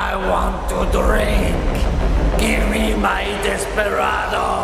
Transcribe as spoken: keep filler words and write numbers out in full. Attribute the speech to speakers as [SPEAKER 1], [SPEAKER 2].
[SPEAKER 1] I want to drink. Give me my desperado.